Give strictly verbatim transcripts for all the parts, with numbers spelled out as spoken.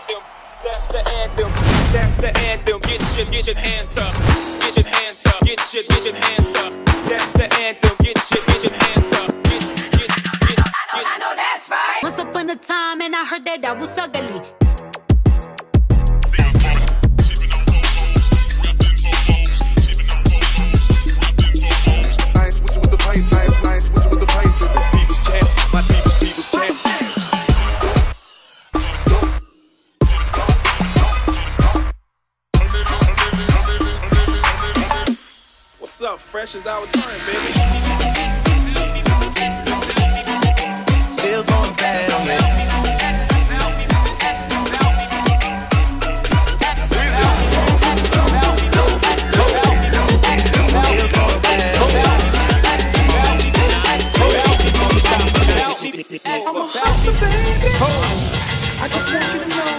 anthem. That's the anthem. That's the anthem. Get your, get your hands up. Get your hands up. Get your, get your hands up. That's the anthem. Get your, get your hands up. Get, get, get, get. I know, I know that's right. Once upon a time, and I heard that I was ugly. What's up, fresh is our turn, baby. Still going bad on me. I'm a hustler, baby. I just want you to know.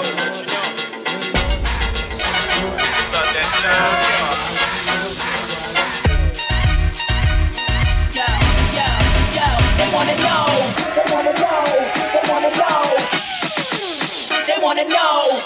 They wanna know, they wanna know, they wanna know, they wanna know.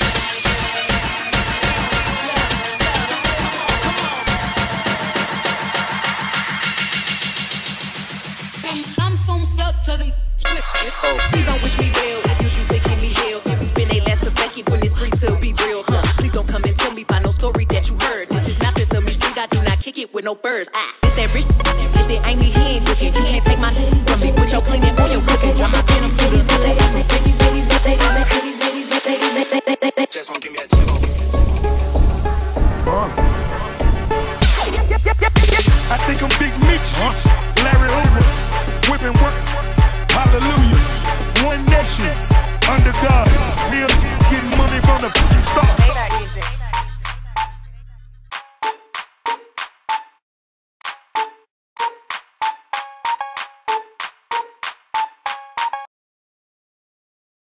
I'm some suck to them. Please don't wish me well if you do they give me hell. If you spend they last to back it when it's free to be real, huh? Please don't come and tell me by no story that you heard. This is not this on me street, I do not kick it with no birds. Ah, it's that rich, it's that ain't me, he ain't looking. You can't take my from me, put your cleaning on your cooking. Drop my pen, I'm fooding. Just don't give me a chip. I think I'm Big Meech, Larry Hoover, whipping work, hallelujah, one nation, under God, real getting money from the